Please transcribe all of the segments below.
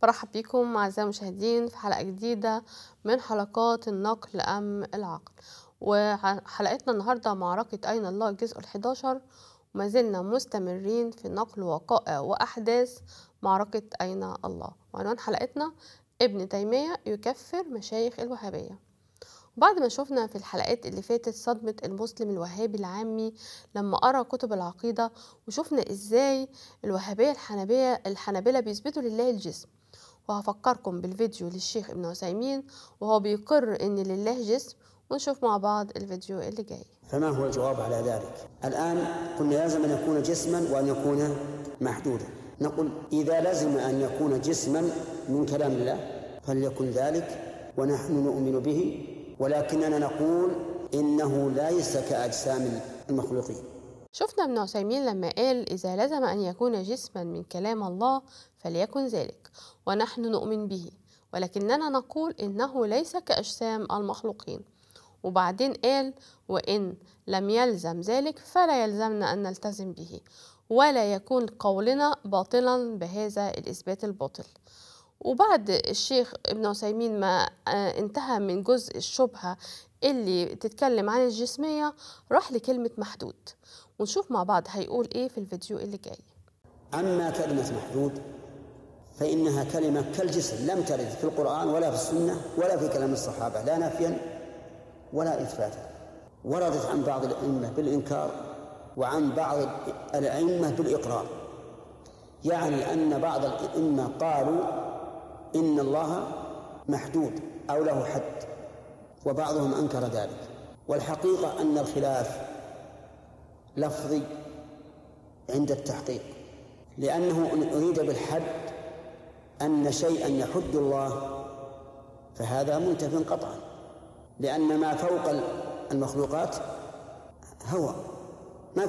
برحب بكم أعزائي المشاهدين في حلقة جديدة من حلقات النقل أم العقل. وحلقتنا النهاردة معركة أين الله الجزء ال11، وما زلنا مستمرين في نقل وقائع وأحداث معركة أين الله. وعنوان حلقتنا ابن تيمية يكفر مشايخ الوهابية. بعد ما شفنا في الحلقات اللي فاتت صدمة المسلم الوهابي العامي لما قرأ كتب العقيدة، وشفنا ازاي الوهابية الحنابلة بيثبتوا لله الجسم. وهفكركم بالفيديو للشيخ ابن عثيمين وهو بيقر ان لله جسم، ونشوف مع بعض الفيديو اللي جاي. فما هو الجواب على ذلك؟ الآن قلنا لازم أن يكون جسما وأن يكون محدودا. نقول إذا لزم أن يكون جسما من كلام الله فليكن ذلك ونحن نؤمن به، ولكننا نقول إنه ليس كأجسام المخلوقين. شفنا ابن عثيمين لما قال إذا لزم أن يكون جسما من كلام الله فليكن ذلك ونحن نؤمن به، ولكننا نقول إنه ليس كأجسام المخلوقين. وبعدين قال وإن لم يلزم ذلك فلا يلزمنا أن نلتزم به، ولا يكون قولنا باطلا بهذا الإثبات الباطل. وبعد الشيخ ابن عثيمين ما انتهى من جزء الشبهة اللي تتكلم عن الجسمية، راح لكلمة محدود، ونشوف مع بعض هيقول ايه في الفيديو اللي جاي. أما كلمة محدود فإنها كلمة كالجسم، لم ترد في القرآن ولا في السنة ولا في كلام الصحابة، لا نفيا ولا إثباتا. وردت عن بعض الأئمة بالإنكار وعن بعض الأئمة بالإقرار، يعني أن بعض الأئمة قالوا إن الله محدود أو له حد، وبعضهم أنكر ذلك. والحقيقة أن الخلاف لفظي عند التحقيق، لأنه أريد بالحد أن شيئا يحد الله فهذا منتف قطعا، لأن ما فوق المخلوقات هو ما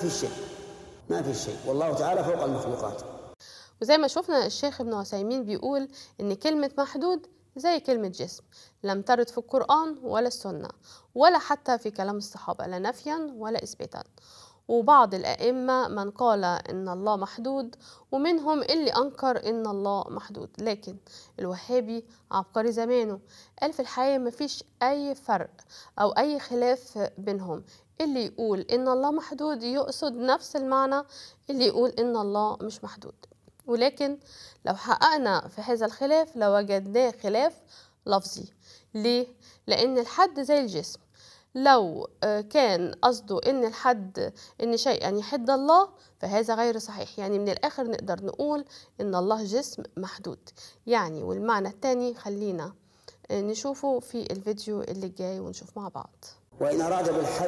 في شيء والله تعالى فوق المخلوقات. وزي ما شفنا الشيخ ابن عثيمين بيقول إن كلمة محدود زي كلمة جسم، لم ترد في القرآن ولا السنة ولا حتى في كلام الصحابة، لا نفيا ولا إثباتا. وبعض الأئمة من قال إن الله محدود، ومنهم اللي أنكر إن الله محدود. لكن الوهابي عبقري زمانه قال في الحقيقة مفيش أي فرق أو أي خلاف بينهم، اللي يقول إن الله محدود يقصد نفس المعنى اللي يقول إن الله مش محدود. ولكن لو حققنا في هذا الخلاف لوجدناه خلاف لفظي. ليه؟ لأن الحد زي الجسم، لو كان قصده إن شيئا يحد الله فهذا غير صحيح. يعني من الآخر نقدر نقول إن الله جسم محدود يعني. والمعنى الثاني خلينا نشوفه في الفيديو اللي جاي ونشوف مع بعض. وإن أراد بالحد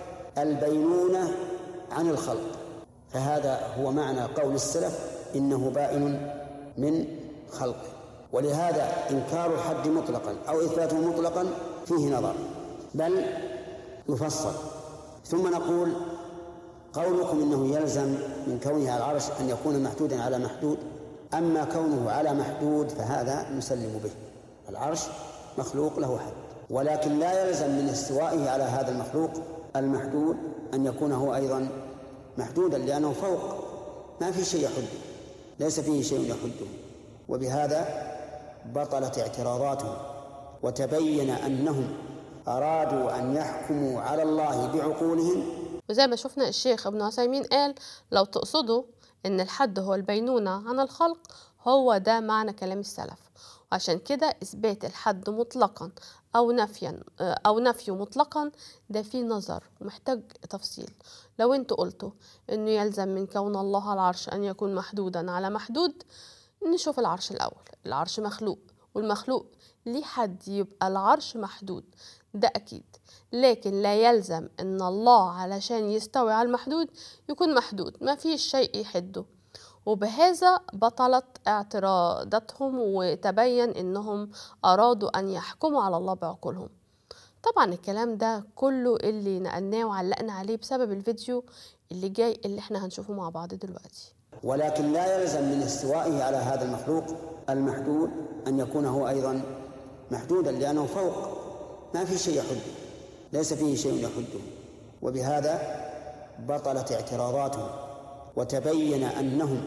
البينونة عن الخلق فهذا هو معنى قول السلف إنه بائن من خلقه. ولهذا إنكار الحد مطلقا أو إثباته مطلقا فيه نظر، بل يفصل. ثم نقول قولكم إنه يلزم من كونه على العرش أن يكون محدودا على محدود، أما كونه على محدود فهذا نسلم به، العرش مخلوق له حد، ولكن لا يلزم من استوائه على هذا المخلوق المحدود أن يكون هو أيضا محدودا، لأنه فوق ما في شيء يحده، ليس فيه شيء يحده. وبهذا بطلت اعتراضاتهم وتبين أنهم أرادوا أن يحكموا على الله بعقولهم. وزي ما شفنا الشيخ ابن عثيمين قال لو تقصدوا إن الحد هو البينونة عن الخلق هو ده معنى كلام السلف، وعشان كده إثبات الحد مطلقا أو نفيه مطلقا ده فيه نظر ومحتاج تفصيل. لو انتوا قلتوا إنه يلزم من كون الله على العرش أن يكون محدودا على محدود، نشوف العرش الأول. العرش مخلوق، والمخلوق ليه حد يبقى العرش محدود، ده أكيد. لكن لا يلزم إن الله علشان يستوي على المحدود يكون محدود، ما فيش شيء يحده. وبهذا بطلت اعتراضاتهم وتبين إنهم أرادوا أن يحكموا على الله بعقولهم. طبعا الكلام ده كله اللي نقلناه وعلقنا عليه بسبب الفيديو اللي جاي اللي احنا هنشوفه مع بعض دلوقتي. ولكن لا يلزم من استوائه على هذا المخلوق المحدود أن يكون هو أيضا محدودا، لأنه فوق ما في شيء يحده، ليس فيه شيء يحده. وبهذا بطلت اعتراضاتهم وتبين أنهم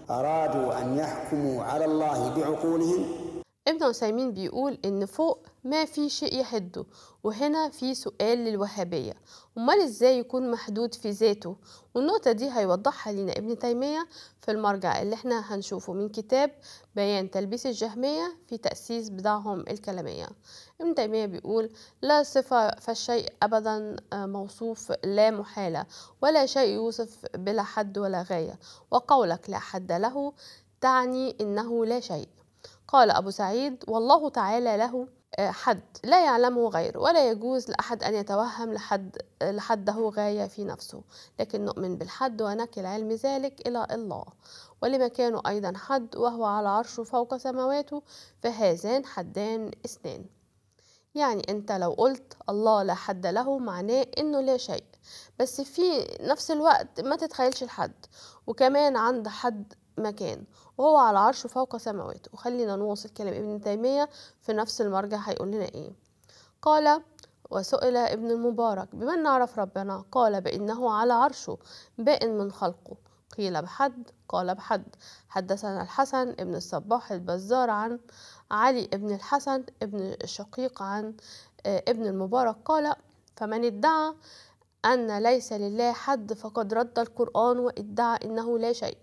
أرادوا أن يحكموا على الله بعقولهم. ابن عثيمين بيقول إن فوق ما في شيء يحده، وهنا في سؤال للوهابية، أمال إزاي يكون محدود في ذاته؟ والنقطة دي هيوضحها لنا ابن تيمية في المرجع اللي احنا هنشوفه من كتاب بيان تلبيس الجهمية في تأسيس بدعهم الكلامية. ابن تيمية بيقول: لا صفة فالشيء أبدا موصوف لا محالة، ولا شيء يوصف بلا حد ولا غاية، وقولك لا حد له تعني إنه لا شيء. قال أبو سعيد: والله تعالى له حد لا يعلمه غيره، ولا يجوز لأحد أن يتوهم لحده غاية في نفسه، لكن نؤمن بالحد ونكل علم ذلك إلى الله، ولمكانه أيضا حد وهو على عرشه فوق سماواته، فهذان حدان اثنان. يعني أنت لو قلت الله لا حد له معناه إنه لا شيء، بس في نفس الوقت ما تتخيلش الحد، وكمان عند حد مكان، وهو على عرشه فوق سماواته. وخلينا نواصل كلام ابن تيمية في نفس المرجع، هيقول لنا ايه؟ قال: وسئل ابن المبارك: بمن نعرف ربنا؟ قال: بأنه على عرشه بائن من خلقه. قيل: بحد؟ قال: بحد. حدثنا الحسن ابن الصباح البزار عن علي ابن الحسن ابن الشقيق عن ابن المبارك قال: فمن ادعى أن ليس لله حد فقد رد القرآن وادعى إنه لا شيء،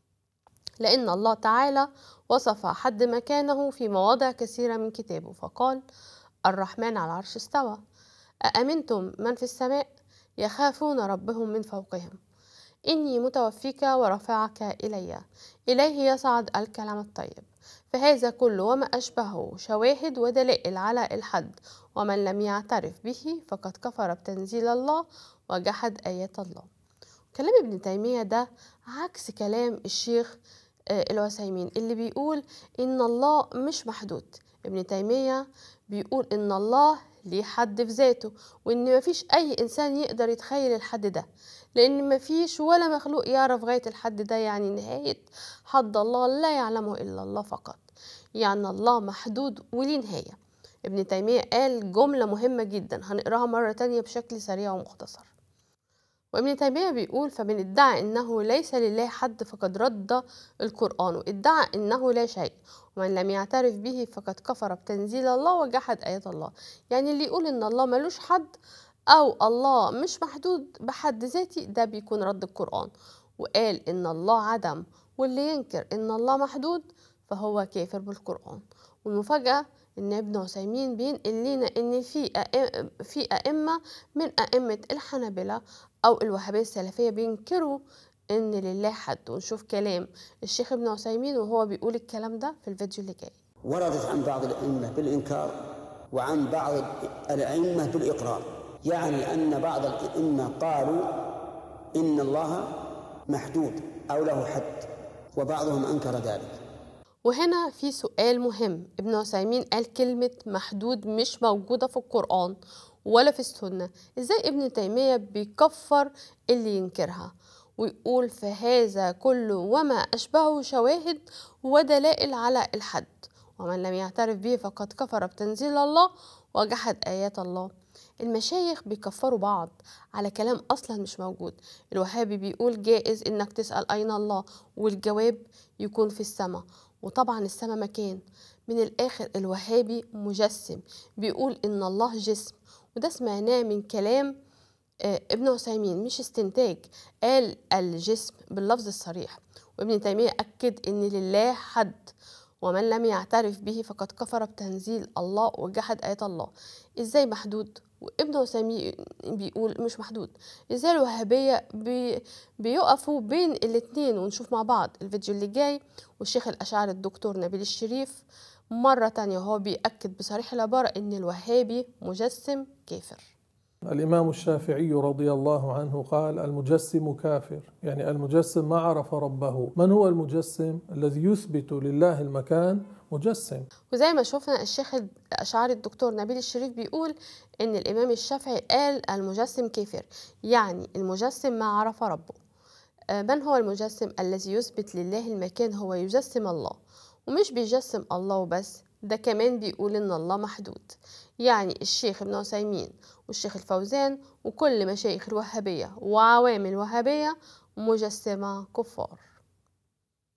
لأن الله تعالى وصف حد مكانه في مواضع كثيرة من كتابه، فقال: الرحمن على العرش استوى. أأمنتم من في السماء يخافون ربهم من فوقهم، إني متوفيك ورافعك إليه يصعد الكلام الطيب. فهذا كله وما أشبهه شواهد ودلائل على الحد، ومن لم يعترف به فقد كفر بتنزيل الله وجحد آيات الله. كلام ابن تيمية ده عكس كلام الشيخ العثيمين اللي بيقول إن الله مش محدود. ابن تيمية بيقول إن الله ليه حد في ذاته، وإن مفيش أي إنسان يقدر يتخيل الحد ده، لأن مفيش ولا مخلوق يعرف غاية الحد ده، يعني نهاية حد الله لا يعلمه إلا الله فقط، يعني الله محدود وليه نهاية. ابن تيمية قال جملة مهمة جدا هنقراها مرة تانية بشكل سريع ومختصر. وابن تيمية بيقول: فمن ادعى إنه ليس لله حد فقد رد القرآن وادعى إنه لا شيء، ومن لم يعترف به فقد كفر بتنزيل الله وجحد آيات الله. يعني اللي يقول إن الله ملوش حد أو الله مش محدود بحد ذاتي ده بيكون رد القرآن، وقال إن الله عدم، واللي ينكر إن الله محدود فهو كافر بالقرآن. والمفاجأة إن ابن عثيمين بينقل لنا إن في أئمة من أئمة الحنابلة أو الوهابية السلفية بينكروا إن لله حد. ونشوف كلام الشيخ ابن عثيمين وهو بيقول الكلام ده في الفيديو اللي جاي. وردت عن بعض الأئمة بالإنكار وعن بعض الأئمة بالإقرار، يعني أن بعض الأئمة قالوا إن الله محدود أو له حد، وبعضهم أنكر ذلك. وهنا في سؤال مهم. ابن عثيمين قال كلمة محدود مش موجودة في القرآن ولا في السنة، ازاي ابن تيمية بيكفر اللي ينكرها ويقول: فهذا كله وما أشبهه شواهد ودلائل على الحد، ومن لم يعترف به فقد كفر بتنزيل الله وجحد آيات الله؟ المشايخ بيكفروا بعض على كلام أصلا مش موجود. الوهابي بيقول جائز إنك تسأل أين الله والجواب يكون في السماء، وطبعا السماء مكان. من الآخر الوهابي مجسم، بيقول إن الله جسم، وده سمعناه من كلام ابن عثيمين مش استنتاج، قال الجسم باللفظ الصريح. وابن تيمية أكد إن لله حد، ومن لم يعترف به فقد كفر بتنزيل الله وجحد آيات الله. إزاي محدود وابن عثيمين بيقول مش محدود؟ إزاي الوهابية بيقفوا بين الاتنين؟ ونشوف مع بعض الفيديو اللي جاي. والشيخ الأشعري الدكتور نبيل الشريف مرة تانية وهو بيأكد بصريح العبارة إن الوهابي مجسم كافر. الإمام الشافعي رضي الله عنه قال: المجسم كافر، يعني المجسم ما عرف ربه. من هو المجسم؟ الذي يثبت لله المكان مجسم. وزي ما شفنا الشيخ الأشعري الدكتور نبيل الشريف بيقول إن الإمام الشافعي قال المجسم كافر، يعني المجسم ما عرف ربه. من هو المجسم؟ الذي يثبت لله المكان، هو يجسم الله، ومش بيجسم الله بس، ده كمان بيقول إن الله محدود. يعني الشيخ ابن عثيمين والشيخ الفوزان وكل مشايخ الوهابية وعوام الوهابية مجسمة كفار.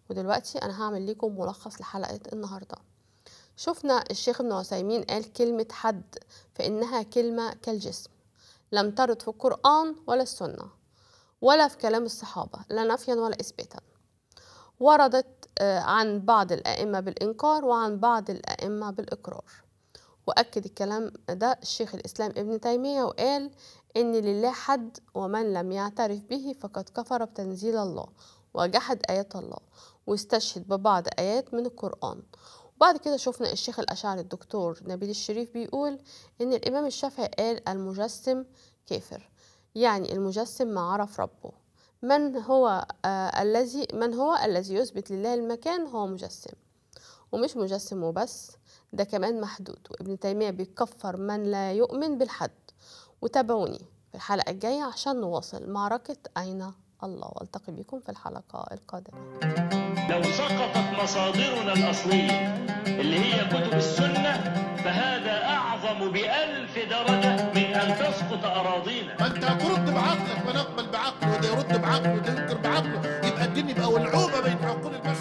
ودلوقتي أنا هعمل لكم ملخص لحلقة النهاردة. شفنا الشيخ ابن عثيمين قال كلمة حد فإنها كلمة كالجسم، لم ترد في القرآن ولا السنة ولا في كلام الصحابة لا نفيا ولا إثباتا. وردت عن بعض الأئمة بالإنكار وعن بعض الأئمة بالإقرار. وأكد الكلام ده الشيخ الإسلام ابن تيمية وقال إن لله حد ومن لم يعترف به فقد كفر بتنزيل الله وجحد آيات الله، واستشهد ببعض آيات من القرآن. وبعد كده شفنا الشيخ الأشعري الدكتور نبيل الشريف بيقول إن الإمام الشافعي قال المجسم كافر، يعني المجسم ما عرف ربه. من هو الذي يثبت لله المكان هو مجسم، ومش مجسم وبس، ده كمان محدود. وابن تيمية بيكفر من لا يؤمن بالحد. وتابعوني في الحلقة الجاية عشان نواصل معركة أين الله، والتقي بكم في الحلقة القادمة. لو سقطت مصادرنا الأصلية اللي هي كتب السنة فهذا أعظم ب1000 درجة من أن تسقط أراضينا. ما أنت هترد بعقلك، ما نقبل بعقله وده يرد بعقله وده ينكر بعقله، يبقى الدين يبقى ولعوبة بين عقول البشر.